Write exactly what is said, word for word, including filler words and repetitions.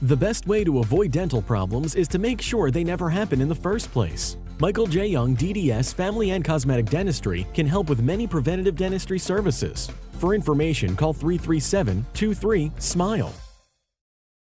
The best way to avoid dental problems is to make sure they never happen in the first place. Michael J. Young D D S Family and Cosmetic Dentistry can help with many preventative dentistry services. For information, call three three seven, two three, SMILE.